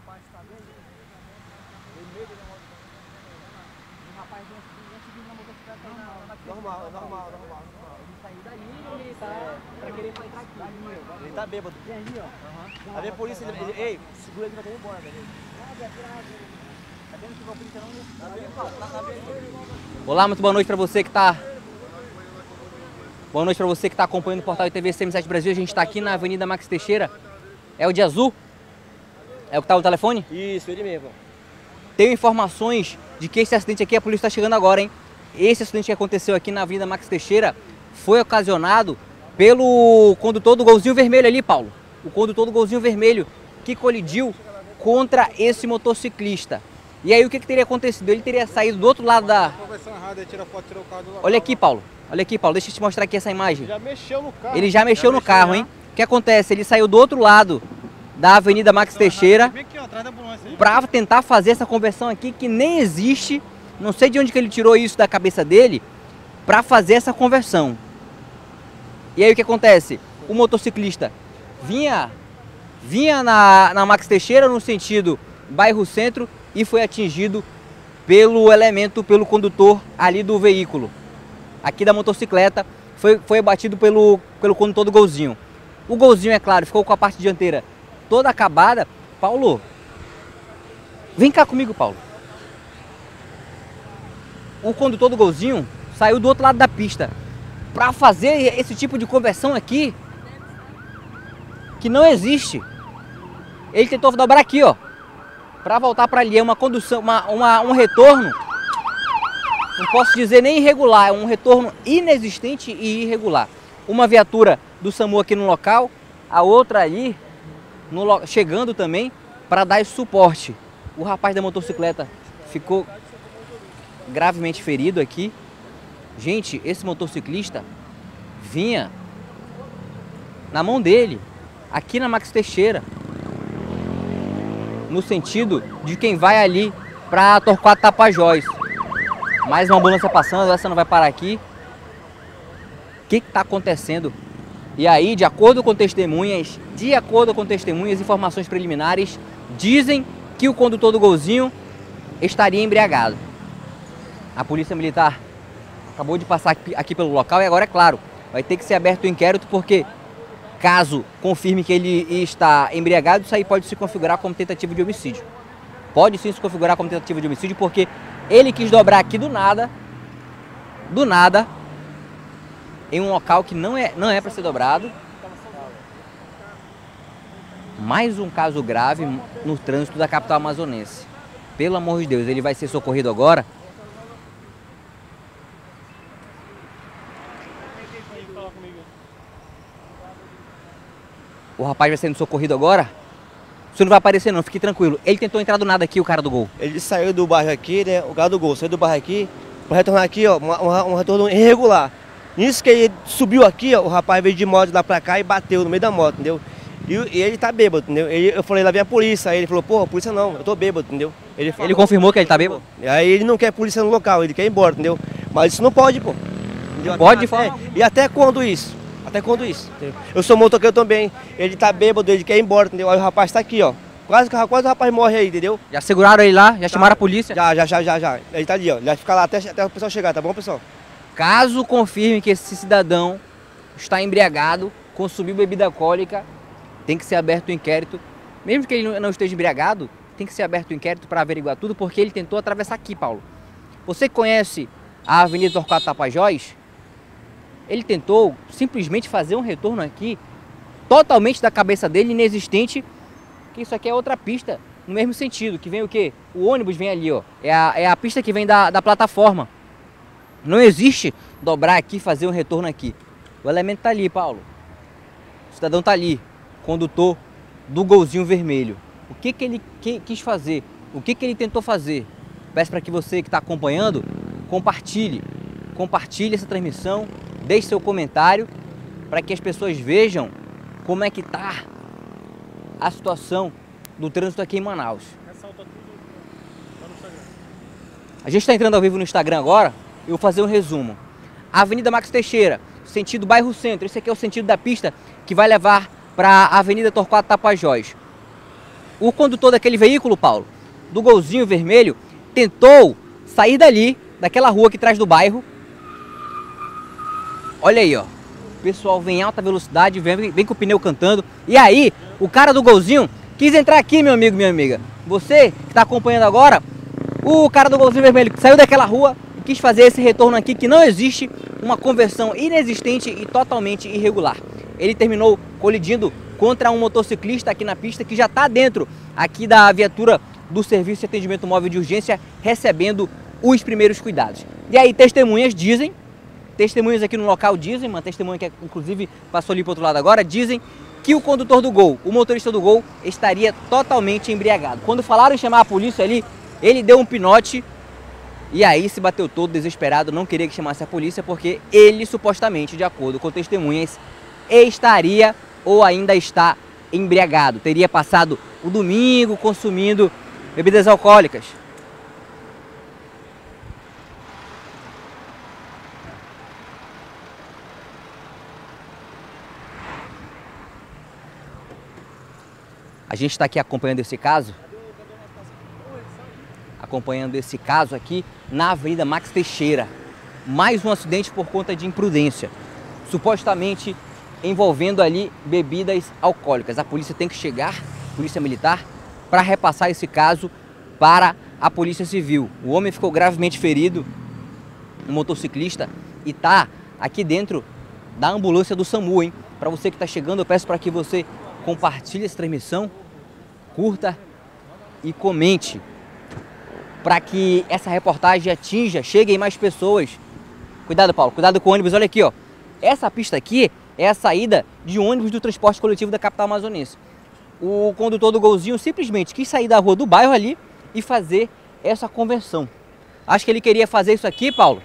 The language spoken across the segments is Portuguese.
rapaz tá vendo? Vermelho na moto. O rapaz não seguindo na motocicleta na Normal. Ele saiu daí e ele tá pra querer entrar aqui. Ele tá bêbado. E aí, ó. Aí vem a polícia, ei, segura ele que vai ter embora, velho. Tá vendo que a polícia não... Olá, muito boa noite para você que está... Boa noite para você que está acompanhando o portal ITV CM7 Brasil. A gente está aqui na Avenida Max Teixeira. É o de azul? É o que tá no telefone? Isso, ele mesmo. Tenho informações de que esse acidente aqui, a polícia está chegando agora, hein? Esse acidente que aconteceu aqui na Avenida Max Teixeira foi ocasionado pelo condutor do golzinho vermelho ali, Paulo. O condutor do golzinho vermelho que colidiu contra esse motociclista. E aí o que teria acontecido? Ele teria saído do outro lado da... Olha aqui, Paulo. Olha aqui, Paulo. Deixa eu te mostrar aqui essa imagem. Já mexeu no carro. Ele já mexeu no carro, hein? O que acontece? Ele saiu do outro lado da Avenida Max Teixeira para tentar fazer essa conversão aqui que nem existe. Não sei de onde que ele tirou isso da cabeça dele para fazer essa conversão. E aí o que acontece? O motociclista vinha na Max Teixeira no sentido bairro Centro e foi atingido pelo condutor ali do veículo. Aqui da motocicleta, foi abatido pelo condutor do golzinho. O golzinho, é claro, ficou com a parte dianteira toda acabada. Paulo, vem cá comigo, Paulo. O condutor do golzinho saiu do outro lado da pista para fazer esse tipo de conversão aqui, que não existe. Ele tentou dobrar aqui, ó, para voltar para ali. É uma condução, um retorno. Não posso dizer nem irregular, é um retorno inexistente e irregular. Uma viatura do SAMU aqui no local, a outra ali chegando também para dar esse suporte. O rapaz da motocicleta ficou gravemente ferido aqui. Gente, esse motociclista vinha na mão dele, aqui na Max Teixeira, no sentido de quem vai ali para Torquato Tapajós. Mais uma ambulância passando, essa não vai parar aqui. O que está acontecendo? E aí, de acordo com testemunhas, informações preliminares, dizem que o condutor do golzinho estaria embriagado. A polícia militar acabou de passar aqui pelo local e agora, é claro, vai ter que ser aberto o inquérito, porque caso confirme que ele está embriagado, isso aí pode se configurar como tentativa de homicídio. Pode sim se configurar como tentativa de homicídio, porque ele quis dobrar aqui do nada, em um local que não é para ser dobrado. Mais um caso grave no trânsito da capital amazonense. Pelo amor de Deus, ele vai ser socorrido agora. O rapaz vai sendo socorrido agora. Você não vai aparecer não, fique tranquilo. Ele tentou entrar do nada aqui, o cara do gol. Ele saiu do bairro aqui, né? O cara do gol saiu do bairro aqui, para retornar aqui, ó, um retorno irregular. Nisso que ele subiu aqui, ó, o rapaz veio de moto lá pra cá e bateu no meio da moto, entendeu? E ele tá bêbado, entendeu? Eu falei, lá vem a polícia. Aí ele falou, porra, polícia não, eu tô bêbado, entendeu? Ele confirmou que ele tá bêbado? Aí ele não quer polícia no local, ele quer ir embora, entendeu? Mas isso não pode, pô. Entendeu? Pode de forma. E até quando isso? Até quando isso? Entendeu? Eu sou motoqueiro também, ele tá bêbado, ele quer ir embora, entendeu? Aí o rapaz tá aqui, ó. Quase o rapaz morre aí, entendeu? Já seguraram ele lá? Já chamaram a polícia? Já. Ele tá ali, ó. Ele vai ficar lá até o pessoal chegar, tá bom, pessoal? Caso confirme que esse cidadão está embriagado, consumiu bebida alcoólica, tem que ser aberto o inquérito. Mesmo que ele não esteja embriagado, tem que ser aberto o inquérito para averiguar tudo, porque ele tentou atravessar aqui, Paulo. Você que conhece a Avenida Torquato Tapajós, ele tentou simplesmente fazer um retorno aqui, totalmente da cabeça dele, inexistente, que isso aqui é outra pista, no mesmo sentido, que vem o quê? O ônibus vem ali, ó. É a pista que vem da plataforma. Não existe dobrar aqui e fazer um retorno aqui. O elemento tá ali, Paulo. O cidadão tá ali, condutor do golzinho vermelho. O que ele quis fazer? O que ele tentou fazer? Peço para que você que está acompanhando, compartilhe essa transmissão, deixe seu comentário, para que as pessoas vejam como é que tá a situação do trânsito aqui em Manaus. A gente está entrando ao vivo no Instagram agora. Eu vou fazer um resumo. A Avenida Max Teixeira, sentido bairro Centro. Esse aqui é o sentido da pista que vai levar para a Avenida Torquato Tapajós. o condutor daquele veículo, Paulo, do golzinho vermelho, tentou sair dali, daquela rua aqui atrás do bairro. Olha aí, ó. O pessoal vem em alta velocidade, vem com o pneu cantando. E aí, o cara do golzinho quis entrar aqui, meu amigo, minha amiga. Você que está acompanhando agora, o cara do golzinho vermelho saiu daquela rua e quis fazer esse retorno aqui, que não existe, uma conversão inexistente e totalmente irregular. Ele terminou colidindo contra um motociclista aqui na pista, que já está dentro aqui da viatura do Serviço de Atendimento Móvel de Urgência, recebendo os primeiros cuidados. E aí, testemunhas aqui no local dizem, uma testemunha que inclusive passou ali para o outro lado agora, dizem que o condutor do Gol, o motorista do Gol, estaria totalmente embriagado. Quando falaram em chamar a polícia ali, ele deu um pinote e aí se bateu todo desesperado, não queria que chamasse a polícia, porque ele supostamente, de acordo com testemunhas, estaria ou ainda está embriagado. Teria passado o domingo consumindo bebidas alcoólicas. A gente está aqui acompanhando esse caso, aqui na Avenida Max Teixeira. Mais um acidente por conta de imprudência, supostamente envolvendo ali bebidas alcoólicas. A polícia tem que chegar, polícia militar, para repassar esse caso para a Polícia Civil. O homem ficou gravemente ferido, um motociclista, e está aqui dentro da ambulância do SAMU, hein? Para você que está chegando, eu peço para que você compartilhe essa transmissão, curta e comente, para que essa reportagem atinja, cheguem mais pessoas. Cuidado, Paulo, cuidado com o ônibus. Olha aqui, ó. Essa pista aqui é a saída de ônibus do transporte coletivo da capital amazonense. O condutor do golzinho simplesmente quis sair da rua do bairro ali e fazer essa conversão. Acho que ele queria fazer isso aqui, Paulo,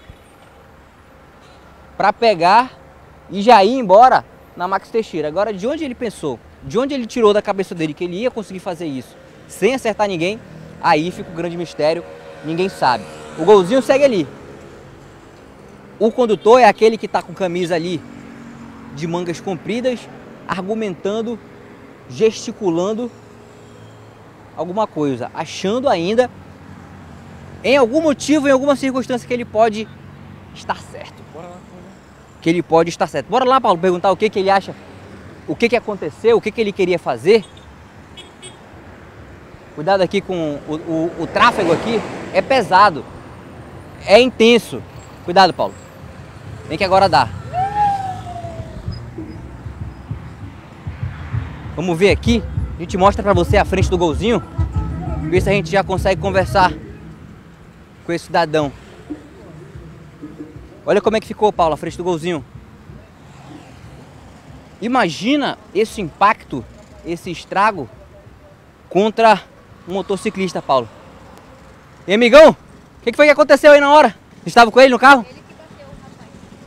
para pegar e já ir embora na Max Teixeira. Agora, de onde ele pensou, de onde ele tirou da cabeça dele que ele ia conseguir fazer isso sem acertar ninguém, aí fica o grande mistério, ninguém sabe. O golzinho segue ali. O condutor é aquele que está com camisa ali de mangas compridas, argumentando, gesticulando alguma coisa, achando ainda, em algum motivo, em alguma circunstância, que ele pode estar certo. Que ele pode estar certo. Bora lá, Paulo, perguntar o que ele acha, o que aconteceu, o que ele queria fazer. Cuidado aqui com o tráfego aqui, é pesado, é intenso. Cuidado, Paulo. Vem que agora dá. Vamos ver aqui, a gente mostra pra você a frente do golzinho, ver se a gente já consegue conversar com esse cidadão. Olha como é que ficou, Paulo, a frente do golzinho. Imagina esse impacto, esse estrago contra um motociclista, Paulo. E amigão, o que foi que aconteceu aí na hora? Você estava com ele no carro? Ele que bateu o rapaz.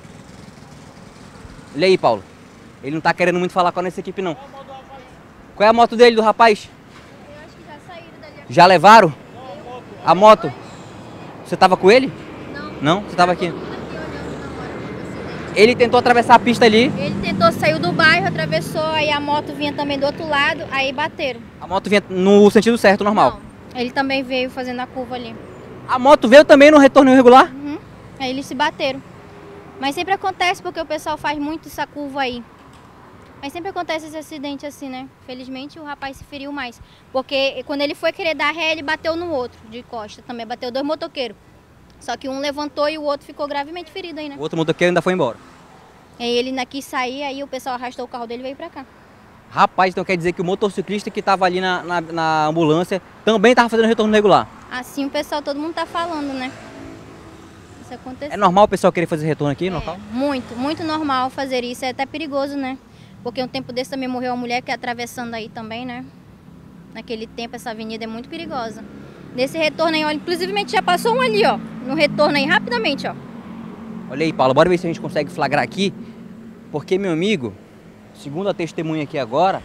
Olha aí, Paulo. Ele não tá querendo muito falar com a nossa equipe, não. Qual é a moto dele, do rapaz? Eu acho que já saíram dali. Já levaram? A moto? Você tava com ele? Não. Não? Você tava aqui? Aqui olhando na hora do acidente. Ele tentou atravessar a pista ali. Ele tentou sair do bairro, atravessou, aí a moto vinha também do outro lado, aí bateram. A moto vinha no sentido certo, normal. Não, ele também veio fazendo a curva ali. A moto veio também no retorno irregular? Uhum. Aí eles se bateram. Mas sempre acontece porque o pessoal faz muito essa curva aí. Mas sempre acontece esse acidente assim, né? Felizmente o rapaz se feriu mais. Porque quando ele foi querer dar ré, ele bateu no outro, de costa também. Bateu dois motoqueiros. Só que um levantou e o outro ficou gravemente ferido aí, né? O outro motoqueiro ainda foi embora. Aí ele ainda quis sair, aí o pessoal arrastou o carro dele e veio pra cá. Rapaz, então quer dizer que o motociclista que estava ali na ambulância também estava fazendo retorno regular. Assim o pessoal, todo mundo tá falando, né? Isso aconteceu. É normal o pessoal querer fazer retorno aqui no local? Muito, muito normal fazer isso. É até perigoso, né? Porque um tempo desse também morreu uma mulher que é atravessando aí também, né? Naquele tempo essa avenida é muito perigosa. Nesse retorno aí, olha, inclusive já passou um ali, ó. No retorno aí, rapidamente, ó. Olha aí, Paulo, bora ver se a gente consegue flagrar aqui. Porque, meu amigo, segundo a testemunha aqui agora,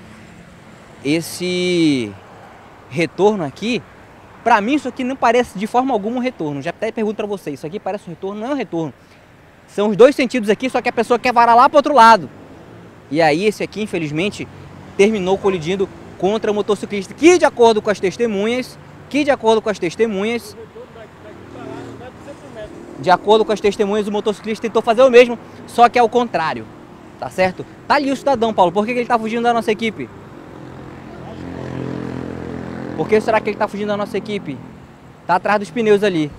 esse retorno aqui, pra mim isso aqui não parece de forma alguma um retorno. Já até pergunto pra você, isso aqui parece um retorno? Não é um retorno. São os dois sentidos aqui, só que a pessoa quer varar lá pro outro lado. E aí esse aqui, infelizmente, terminou colidindo contra o motociclista, que de acordo com as testemunhas, o motociclista tentou fazer o mesmo, só que é o contrário, tá certo? Tá ali o cidadão, Paulo, por que ele tá fugindo da nossa equipe? Por que será que ele tá fugindo da nossa equipe? Tá atrás dos pneus ali.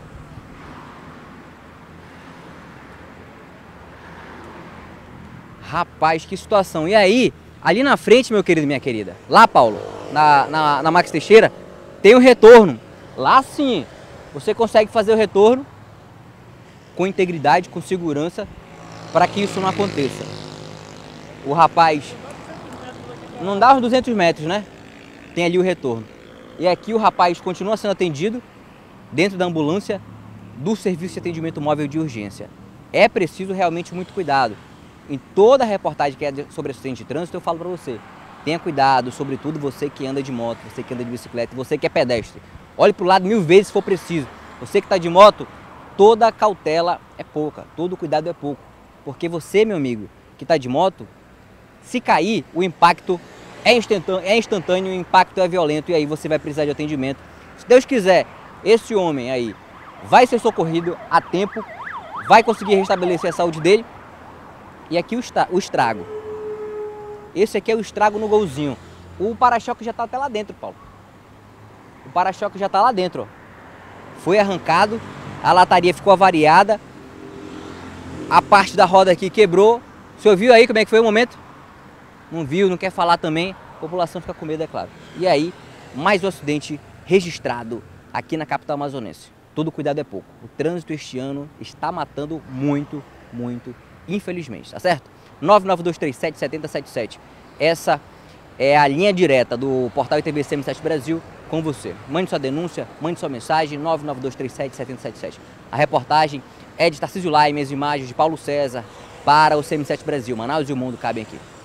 Rapaz, que situação. E aí, ali na frente, meu querido e minha querida, lá, Paulo, na Max Teixeira, tem o retorno. Lá sim, você consegue fazer o retorno com integridade, com segurança, para que isso não aconteça. O rapaz, não dá uns 200 metros, né? Tem ali o retorno. E aqui o rapaz continua sendo atendido dentro da ambulância do Serviço de Atendimento Móvel de Urgência. É preciso realmente muito cuidado. Em toda a reportagem que é sobre acidente de trânsito, eu falo para você, tenha cuidado, sobretudo você que anda de moto, você que anda de bicicleta, você que é pedestre. Olhe para o lado 1000 vezes se for preciso. Você que está de moto, toda cautela é pouca, todo cuidado é pouco. Porque você, meu amigo, que está de moto, se cair, o impacto é instantâneo, o impacto é violento e aí você vai precisar de atendimento. Se Deus quiser, esse homem aí vai ser socorrido a tempo, vai conseguir restabelecer a saúde dele. E aqui o estrago. Esse aqui é o estrago no golzinho. O para-choque já está até lá dentro, Paulo. O para-choque já está lá dentro, ó. Foi arrancado, a lataria ficou avariada, a parte da roda aqui quebrou. O senhor viu aí como é que foi o momento? Não viu, não quer falar também, a população fica com medo, é claro. E aí, mais um acidente registrado aqui na capital amazonense. Todo cuidado é pouco. O trânsito este ano está matando muito, infelizmente, tá certo? 992377077. Essa é a linha direta do portal ITV CM7 Brasil com você. Mande sua denúncia, mande sua mensagem, 992377077. A reportagem é de Tarcísio Laime, as imagens de Paulo César para o CM7 Brasil. Manaus e o mundo cabem aqui.